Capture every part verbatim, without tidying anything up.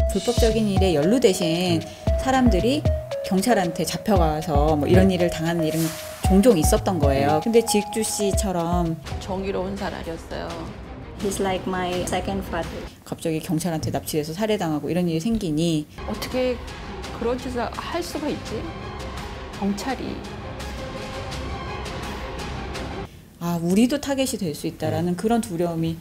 불법적인 일에 연루되신 사람들이 경찰한테 잡혀가서 뭐 이런 일을 당하는 일은 종종 있었던 거예요. 근데 지익주 씨처럼 정의로운 사람이었어요. He's like my second father. 갑자기 경찰한테 납치돼서 살해당하고 이런 일이 생기니 어떻게 그런 짓을 할 수가 있지? 경찰이. 아, 우리도 타겟이 될 수 있다라는 그런 두려움이.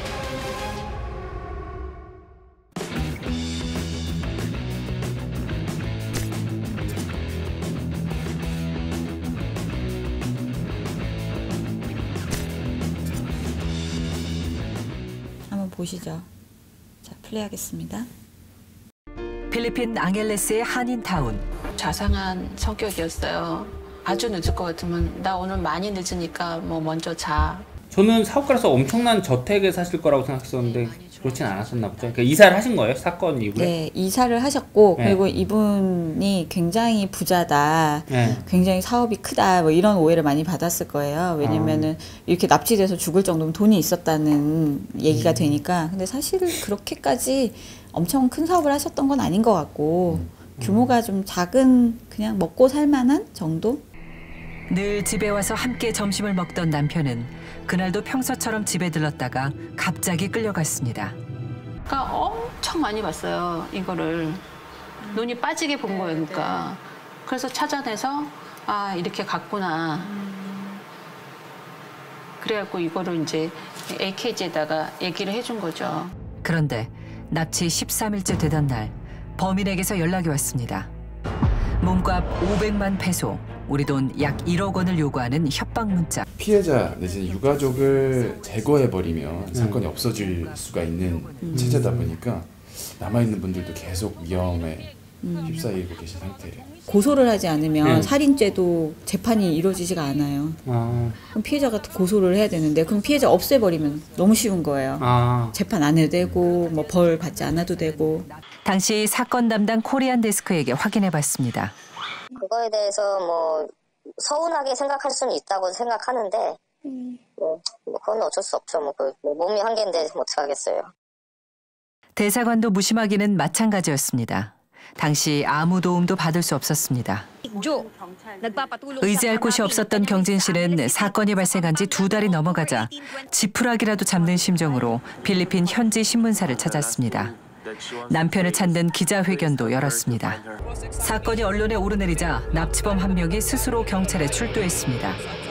한번 보시죠. 자, 플레이하겠습니다. 필리핀 앙헬레스의 한인타운. 자상한 성격이었어요. 아주 늦을 것 같으면 나 오늘 많이 늦으니까 뭐 먼저 자. 저는 사업가라서 엄청난 저택에 사실 거라고 생각했었는데 그렇진 않았었나 보죠. 그러니까 이사를 하신 거예요? 사건 이후에? 네, 이사를 하셨고 네. 그리고 이분이 굉장히 부자다, 네. 굉장히 사업이 크다 뭐 이런 오해를 많이 받았을 거예요. 왜냐면은 어. 이렇게 납치돼서 죽을 정도면 돈이 있었다는 얘기가 음. 되니까. 근데 사실 그렇게까지 엄청 큰 사업을 하셨던 건 아닌 것 같고 음. 규모가 좀 작은 그냥 먹고 살만한 정도? 늘 집에 와서 함께 점심을 먹던 남편은 그날도 평소처럼 집에 들렀다가 갑자기 끌려갔습니다. 그러니까 엄청 많이 봤어요, 이거를. 눈이 빠지게 본 거예요, 그러니까. 그래서 찾아내서 아, 이렇게 갔구나. 그래갖고 이거를 이제 에이케이지에다가 얘기를 해준 거죠. 그런데 납치 십삼 일째 되던 날 범인에게서 연락이 왔습니다. 몸값 오백만 페소, 우리 돈 약 일억 원을 요구하는 협박 문자. 피해자 내지는 유가족을 제거해버리면 음. 사건이 없어질 수가 있는 음. 체제다 보니까 남아있는 분들도 계속 위험에 음. 휩싸이고 계신 상태예요. 고소를 하지 않으면 네. 살인죄도 재판이 이루어지지가 않아요. 아. 그럼 피해자가 고소를 해야 되는데 그럼 피해자 없애버리면 너무 쉬운 거예요. 아. 재판 안 해도 되고 뭐 벌 받지 않아도 되고. 당시 사건 담당 코리안 데스크에게 확인해봤습니다. 그거에 대해서 뭐 서운하게 생각할 수는 있다고 생각하는데 음. 뭐, 뭐 그건 어쩔 수 없죠. 뭐, 그, 뭐 몸이 한 개인데 어떡하겠어요. 대사관도 무심하기는 마찬가지였습니다. 당시 아무 도움도 받을 수 없었습니다. 의지할 곳이 없었던 경진 씨는 사건이 발생한 지 두 달이 넘어가자 지푸라기라도 잡는 심정으로 필리핀 현지 신문사를 찾았습니다. 남편을 찾는 기자회견도 열었습니다. 사건이 언론에 오르내리자 납치범 한 명이 스스로 경찰에 출두했습니다.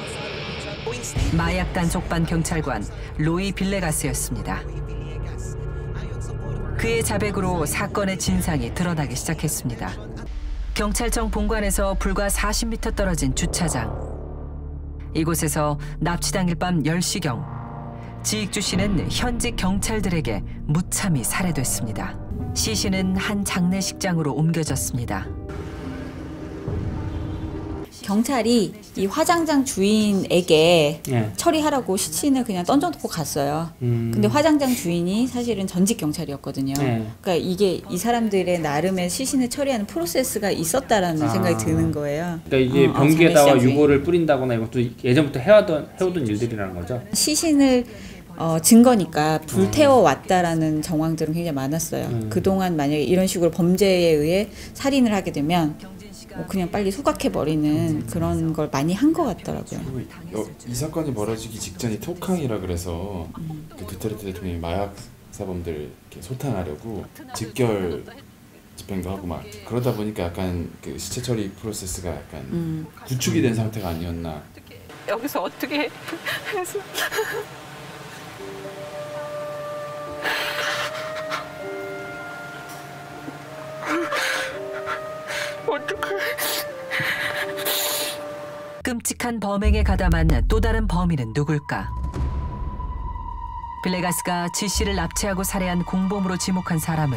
마약 단속반 경찰관 로이 빌레가스였습니다. 그의 자백으로 사건의 진상이 드러나기 시작했습니다. 경찰청 본관에서 불과 사십 미터 떨어진 주차장. 이곳에서 납치 당일 밤 열 시경 지익주 씨는 현지 경찰들에게 무참히 살해됐습니다. 시신은 한 장례식장으로 옮겨졌습니다. 경찰이 이 화장장 주인에게 네. 처리하라고 시신을 그냥 던져놓고 갔어요. 음. 근데 화장장 주인이 사실은 전직 경찰이었거든요. 네. 그러니까 이게 이 사람들의 나름의 시신을 처리하는 프로세스가 있었다라는 아. 생각이 드는 거예요. 그러니까 이게 어, 변기에다가 어, 유골을 뿌린다거나 이것도 예전부터 해왔던, 해오던 일들이라는 거죠? 시신을 어, 증거니까 불태워 왔다라는 정황들은 굉장히 많았어요. 음. 그동안 만약에 이런 식으로 범죄에 의해 살인을 하게 되면 뭐 그냥 빨리 소각해버리는 그런 걸 많이 한 것 같더라고요. 어, 이 사건이 벌어지기 직전이 톡항이라 그래서 음. 그 두테르테 대통령이 마약 사범들 이렇게 소탕하려고 직결 집행도 하고 막 그러다 보니까 약간 그 시체 처리 프로세스가 약간 음. 구축이 된 상태가 아니었나. 여기서 어떻게 해서 어떡해. 끔찍한 범행에 가담한 또 다른 범인은 누굴까? 빌레가스가 지 씨를 납치하고 살해한 공범으로 지목한 사람은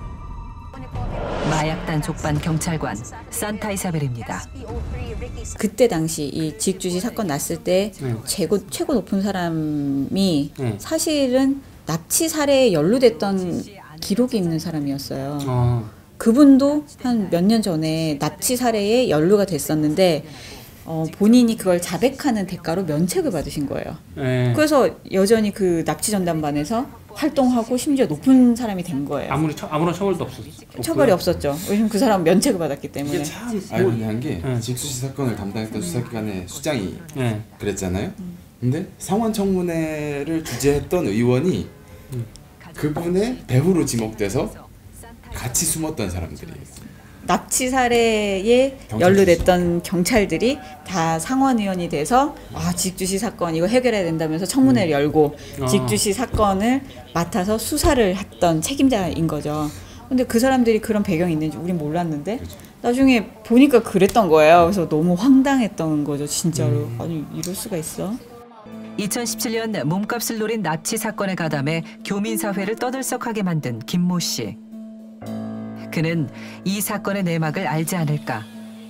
마약 단속반 경찰관 산타 이사벨입니다. 그때 당시 이 지익주씨 사건 났을 때 네. 최고, 최고 높은 사람이 네. 사실은 납치 살해에 연루됐던 기록이 있는 사람이었어요. 아. 그분도 한 몇 년 전에 납치 살해에 연루가 됐었는데 어, 본인이 그걸 자백하는 대가로 면책을 받으신 거예요. 네. 그래서 여전히 그 납치 전담반에서 활동하고 심지어 높은 사람이 된 거예요. 아무리 처, 아무런 처벌도 없었어요. 처벌이 없었죠. 왜냐면 그 사람은 면책을 받았기 때문에. 이게 참 아이러니한 게 네. 직수씨 사건을 담당했던 수사기관의 수장이 네. 그랬잖아요. 근데 상원청문회를 주재했던 의원이 그분의 배후로 지목돼서 같이 숨었던 사람들이에요. 납치 사례에 연루됐던 경찰들이 다 상원의원이 돼서 아 직주시 사건 이거 해결해야 된다면서 청문회를 열고 아. 직주시 사건을 맡아서 수사를 했던 책임자인 거죠. 근데 그 사람들이 그런 배경이 있는지 우린 몰랐는데 나중에 보니까 그랬던 거예요. 그래서 너무 황당했던 거죠, 진짜로. 음. 아니 이럴 수가 있어? 이천십칠 년 몸값을 노린 납치 사건에 가담해 교민사회를 떠들썩하게 만든 김모 씨. 그는 이 사건의 내막을 알지 않을까.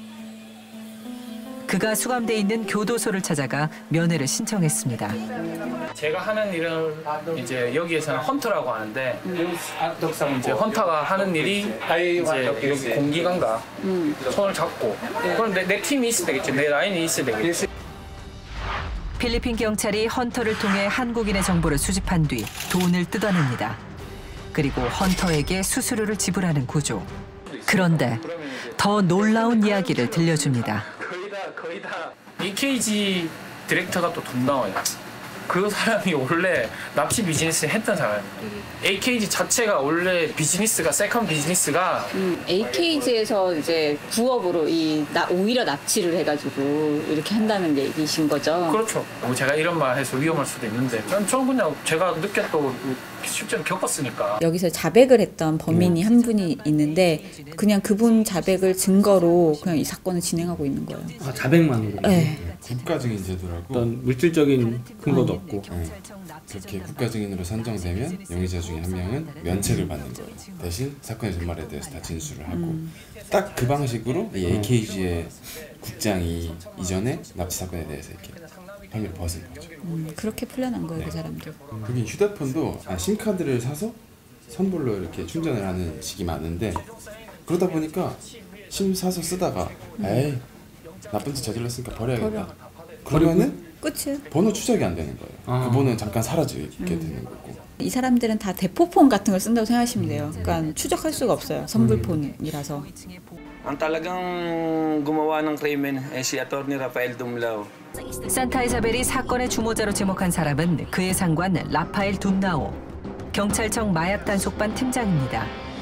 그가 수감돼 있는 교도소를 찾아가 면회를 신청했습니다. 제가 하는 일은 이제 여기에서는 헌터라고 하는데 이제 헌터가 하는 일이 이제 여기 공기관과 손을 잡고 그럼 내, 내 팀이 있어야 되겠죠. 내 라인이 있어야 되겠죠. 필리핀 경찰이 헌터를 통해 한국인의 정보를 수집한 뒤 돈을 뜯어냅니다. 그리고 헌터에게 수수료를 지불하는 구조. 그런데 더 놀라운 이야기를 들려줍니다. 거의 다 거의 다 에이케이지 디렉터가 또 돈 나와요. 그 사람이 원래 납치 비즈니스를 했던 사람이에요. 에이케이지 자체가 원래 비즈니스가 세컨 비즈니스가 음, 에이케이지에서 이제 부업으로 이 나, 오히려 납치를 해가지고 이렇게 한다는 얘기신 거죠. 그렇죠. 뭐 제가 이런 말 해서 위험할 수도 있는데 전 저는 그냥 제가 느꼈고 실제로 겪었으니까. 여기서 자백을 했던 범인이 한 분이 있는데 그냥 그분 자백을 증거로 그냥 이 사건을 진행하고 있는 거예요. 아, 자백만으로. 네. 국가증인 제도라고 어떤 물질적인 근거도 없고. 네. 그렇게 국가증인으로 선정되면 용의자 중에 한 명은 면책을 받는 거예요. 대신 사건의 전말에 대해서 다 진술을 하고 음. 딱 그 방식으로 이 에이케이지의 국장이 이전에 납치 사건에 대해서 이렇게 혐의를 벗은 거죠. 음, 그렇게 풀려난 거예요, 그 사람도. 그게 휴대폰도 아, 심카드를 사서 선불로 이렇게 충전을 하는 식이 많은데 그러다 보니까 심 사서 쓰다가 에이 나쁜 짓 저질렀으니까 버려야겠다. 버려. 그러면은 끝이에요. 번호 추적이 안 되는 거예요. 아. 그 번호는 잠깐 사라지게 되는 거고. 이 사람들은 다 대포폰 같은 걸 쓴다고 생각하시면 돼요. 그러니까 추적할 수가 없어요. 선불폰이라서. Ang talagang gumawa ng krimen ay si Attorney Rafael Dumlao. 산타 이사벨이 사건의 주모자로 지목한 사람은 그의 상관 라파엘 둠나오, 경찰청 마약 단속반 팀장입니다.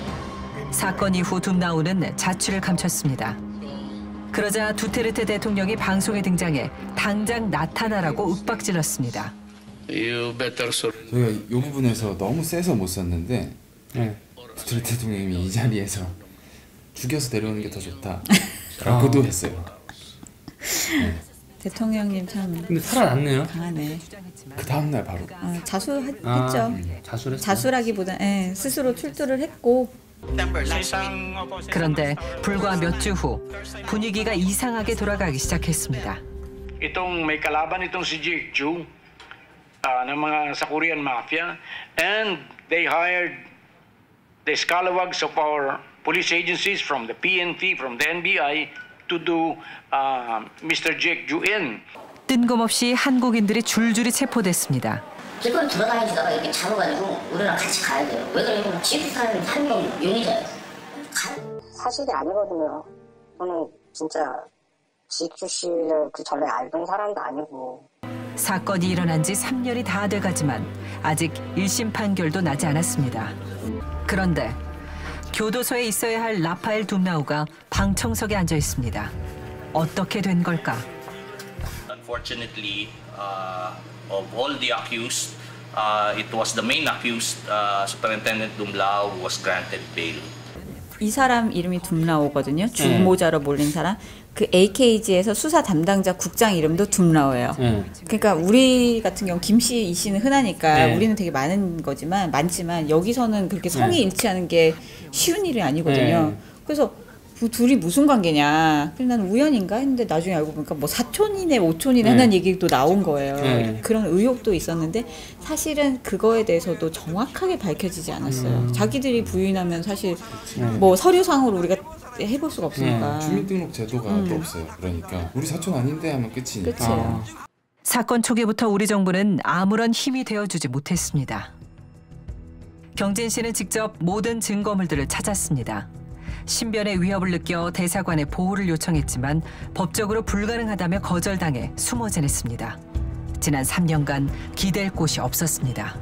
사건 이후 둠나오는 자취를 감췄습니다. 그러자 두테르테 대통령이 방송에 등장해 당장 나타나라고 윽박질렀습니다. 저희가 이 부분에서 너무 세서 못 썼는데 네. 두테르테 대통령이 이 자리에서 죽여서 데려오는 게 더 좋다 라고도 했어요. 네. 대통령님 참 근데 살아났네요. 강하네. 그 다음날 바로 아, 자수했죠. 아, 자수를 했어요. 자수라기보다 예, 스스로 출두를 했고. 그런데 불과 몇 주 후 분위기가 이상하게 돌아가기 시작했습니다. Itong may kalaban itong si Jake Ju uh, ng mga sa Korean mafia and they hired the scalawags of our police agencies from the P N P, from the N B I to do uh, Mister Jake Ju in. 뜬금없이 한국인들이 줄줄이 체포됐습니다. 길거리 돌아다니시다가 이렇게 잡아가지고 우리랑 같이 가야 돼요. 왜 그러냐면 취급하는 한 명 용의자예요. 사실이 아니거든요. 저는 진짜 직주 씨를 그 전에 알던 사람도 아니고. 사건이 일어난 지 삼 년이 다 돼가지만 아직 일 심 판결도 나지 않았습니다. 그런데 교도소에 있어야 할 라파엘 둠나오가 방청석에 앉아 있습니다. 어떻게 된 걸까? Unfortunately, uh, of all the accused, uh, it was the main accused, uh, Superintendent Dumlao, who was granted bail. 이 사람 이름이 둠라오거든요. 주모자로 몰린 사람. 그 에이케이지에서 수사 담당자 국장 이름도 둠라오예요. 네. 그러니까 우리 같은 경우 김 씨, 이 씨는 흔하니까 네. 우리는 되게 많은 거지만 많지만 여기서는 그렇게 성이 네. 일치하는 게 쉬운 일이 아니거든요. 네. 그래서 그 둘이 무슨 관계냐. 그래서 난 우연인가 했는데 나중에 알고 보니까 뭐 사촌이네 오촌이네 네. 하는 얘기도 나온 거예요. 네. 그런 의혹도 있었는데 사실은 그거에 대해서도 정확하게 밝혀지지 않았어요. 음. 자기들이 부인하면 사실 네. 뭐 서류상으로 우리가 해볼 수가 없으니까. 주민등록 제도가 음. 또 없어요. 그러니까 우리 사촌 아닌데 하면 끝이니까. 끝이에요. 사건 초기부터 우리 정부는 아무런 힘이 되어주지 못했습니다. 경진 씨는 직접 모든 증거물들을 찾았습니다. 신변의 위협을 느껴 대사관에 보호를 요청했지만 법적으로 불가능하다며 거절당해 숨어 지냈습니다. 지난 삼 년간 기댈 곳이 없었습니다.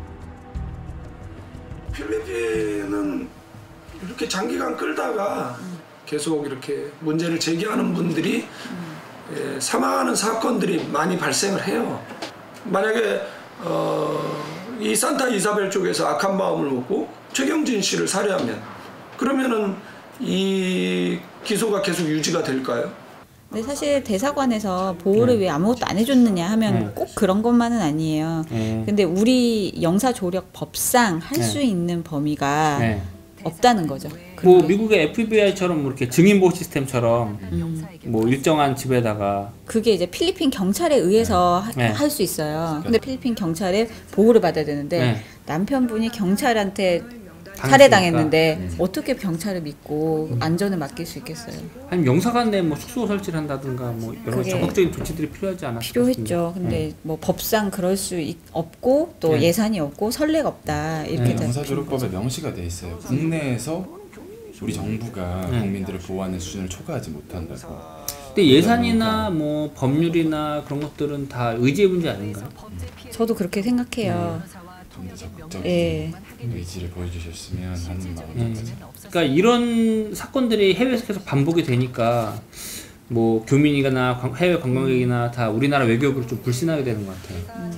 필리핀은 이렇게 장기간 끌다가 계속 이렇게 문제를 제기하는 분들이 예, 사망하는 사건들이 많이 발생을 해요. 만약에 어, 이 산타 이사벨 쪽에서 악한 마음을 먹고 최경진 씨를 살해하면 그러면은 이 기소가 계속 유지가 될까요? 근데 사실 대사관에서 보호를 네. 왜 아무것도 안 해줬느냐 하면 네. 꼭 그런 것만은 아니에요. 네. 근데 우리 영사조력 법상 할 수 네. 있는 범위가 네. 없다는 거죠. 뭐 미국의 에프비아이처럼 뭐 이렇게 증인보호 시스템처럼 음. 뭐 일정한 집에다가 그게 이제 필리핀 경찰에 의해서 네. 할 수 있어요. 근데 필리핀 경찰에 보호를 받아야 되는데 네. 남편분이 경찰한테 당했으니까. 살해당했는데 음. 어떻게 경찰을 믿고 안전을 맡길 수 있겠어요? 아니면 영사관 내 뭐 숙소 설치를 한다든가 뭐 여러 그게 적극적인 조치들이 필요하지 않았을까 필요했죠. 싶은데. 근데 네. 뭐 법상 그럴 수 있, 없고 또 네. 예산이 없고 선례가 없다 이렇게 네. 다 영사조력법에 명시가 돼 있어요. 국내에서 우리 정부가 네. 국민들을 보호하는 수준을 초과하지 못한다고. 근데 예산이나 뭐 법률이나 그런 것들은 다 의지의 문제 아닌가요? 저도 그렇게 생각해요. 좀 더 적극적인 예. 의지를 보여주셨으면 하는 마음이 네. 가지고. 그러니까 이런 사건들이 해외에서 계속 반복이 되니까 뭐 교민이나 관- 해외 관광객이나 다 우리나라 외교부를 좀 불신하게 되는 것 같아요.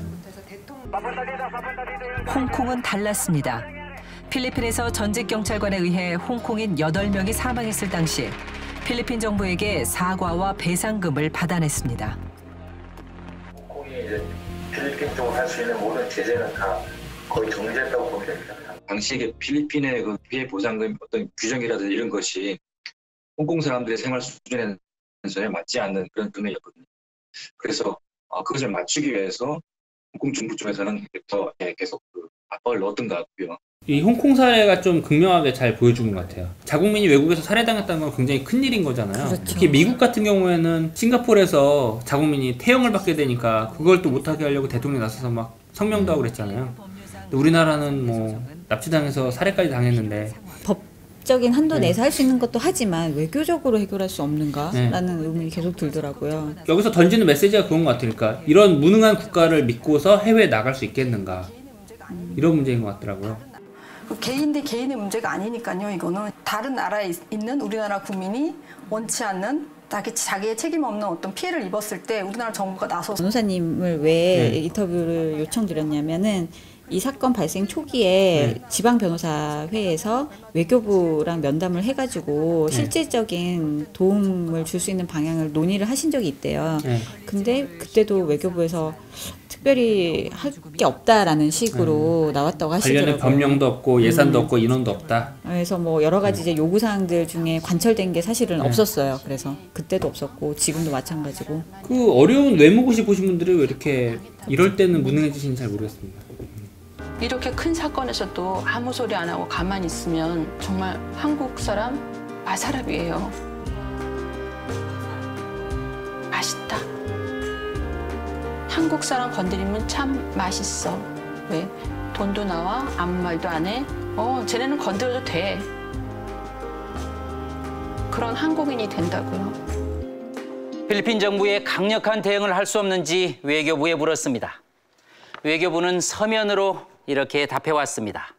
홍콩은 달랐습니다. 필리핀에서 전직 경찰관에 의해 홍콩인 여덟 명이 사망했을 당시 필리핀 정부에게 사과와 배상금을 받아냈습니다. 홍콩이 이제 필리핀 쪽으로 할 수 있는 모든 제재는 다 거의 정지했다고 보면 됩니다. 당시 필리핀의 그 피해 보상금 어떤 규정이라든지 이런 것이 홍콩 사람들의 생활 수준에는 전혀 맞지 않는 그런 금액이었거든요. 그래서 어, 그것을 맞추기 위해서 홍콩 정부 쪽에서는 더 계속 그 압박을 넣었던 것 같고요. 이 홍콩 사례가 좀 극명하게 잘 보여준 것 같아요. 자국민이 외국에서 살해당했다는 건 굉장히 큰일인 거잖아요. 그렇죠. 특히 미국 같은 경우에는 싱가포르에서 자국민이 태형을 받게 되니까 그걸 또 못하게 하려고 대통령이 나서서 막 성명도 하고 그랬잖아요. 근데 우리나라는 뭐 납치당해서 살해까지 당했는데 법적인 한도 네. 내에서 할 수 있는 것도 하지만 외교적으로 해결할 수 없는가라는 네. 의문이 계속 들더라고요. 여기서 던지는 메시지가 그런 것 같아요. 그러니까 이런 무능한 국가를 믿고서 해외에 나갈 수 있겠는가 이런 문제인 것 같더라고요. 개인 대 개인의 문제가 아니니까요. 이거는 다른 나라에 있는 우리나라 국민이 원치 않는 자기, 자기의 책임 없는 어떤 피해를 입었을 때 우리나라 정부가 나서서 변호사님을 왜 네. 인터뷰를 요청드렸냐면은 이 사건 발생 초기에 네. 지방 변호사 회에서 외교부랑 면담을 해가지고 네. 실질적인 도움을 줄 수 있는 방향을 논의를 하신 적이 있대요. 네. 근데 그때도 외교부에서 특별히 할 게 없다라는 식으로 나왔다고 하시더라고요. 관련된 법령도 없고 예산도 음. 없고 인원도 없다. 그래서 뭐 여러 가지 이제 요구 사항들 중에 관철된 게 사실은 네. 없었어요. 그래서 그때도 없었고 지금도 마찬가지고. 그 어려운 외무고시 보신 분들이 왜 이렇게 이럴 때는 무능해지시는지 잘 모르겠습니다. 이렇게 큰 사건에서도 아무 소리 안 하고 가만히 있으면 정말 한국 사람 마사랍이에요. 맛있다. 한국 사람 건드리면 참 맛있어. 왜? 돈도 나와, 아무 말도 안 해. 어, 쟤네는 건드려도 돼. 그런 한국인이 된다고요. 필리핀 정부의 강력한 대응을 할 수 없는지 외교부에 물었습니다. 외교부는 서면으로 이렇게 답해왔습니다.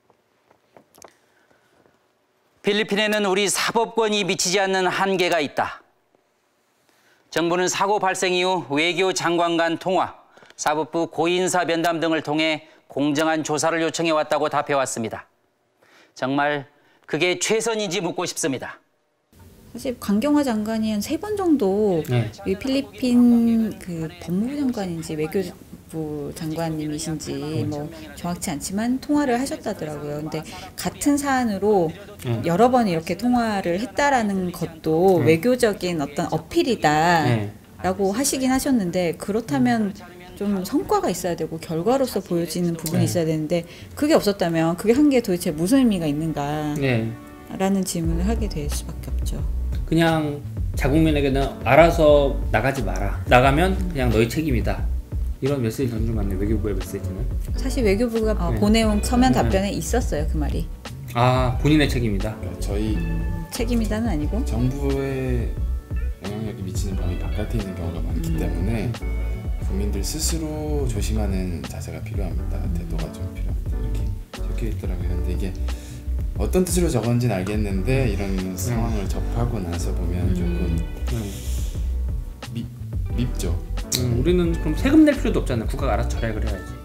필리핀에는 우리 사법권이 미치지 않는 한계가 있다. 정부는 사고 발생 이후 외교 장관 간 통화, 사법부 고인사 면담 등을 통해 공정한 조사를 요청해왔다고 답해왔습니다. 정말 그게 최선인지 묻고 싶습니다. 사실 강경화 장관이 한 세 번 정도 네. 이 필리핀 그 법무부 장관인지 외교부 장관님이신지 뭐 정확치 않지만 통화를 하셨다더라고요. 근데 같은 사안으로 네. 여러 번 이렇게 통화를 했다라는 것도 네. 외교적인 어떤 어필이다라고 네. 하시긴 하셨는데 그렇다면 좀 성과가 있어야 되고 결과로서 보여지는 부분이 네. 있어야 되는데 그게 없었다면 그게 한 게 도대체 무슨 의미가 있는가. 네. 라는 질문을 하게 될 수밖에 없죠. 그냥 자국민에게는 알아서 나가지 마라. 나가면 그냥 너희 책임이다. 이런 메시지 전주 맞네. 외교부의 메시지는. 사실 외교부가 네. 보내온 서면 네. 답변에 있었어요. 그 말이. 아, 본인의 책임이다. 그러니까 저희 책임이다는 아니고 정부의 영향력이 미치는 범위 바깥에 있는 경우가 많기 음. 때문에 국민들 스스로 조심하는 자세가 필요합니다. 태도가 좀 필요합니다. 이렇게 적혀 있더라고요. 근데 이게 어떤 뜻으로 적었는지는 알겠는데 이런 상황을 음. 접하고 나서 보면 음. 조금 음. 미, 밉죠. 음, 우리는 그럼 세금 낼 필요도 없잖아요. 국가가 알아서 절약을 해야지.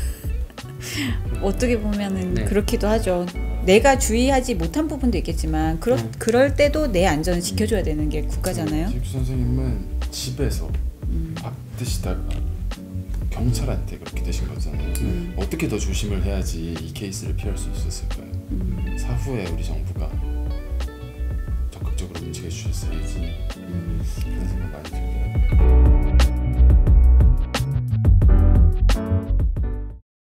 어떻게 보면은 네. 그렇기도 하죠. 내가 주의하지 못한 부분도 있겠지만 그러, 음. 그럴 때도 내 안전을 지켜줘야 되는 게 국가잖아요. 지익주 선생님은 집에서 음. 밥 드시다가 경찰한테 그렇게 되신 거잖아요. 음. 어떻게 더 조심을 해야지 이 케이스를 피할 수 있었을까요? 음. 사후에 우리 정부가 적극적으로 움직여 주셨어야지 음. 그런 생각 많이 들더라고요.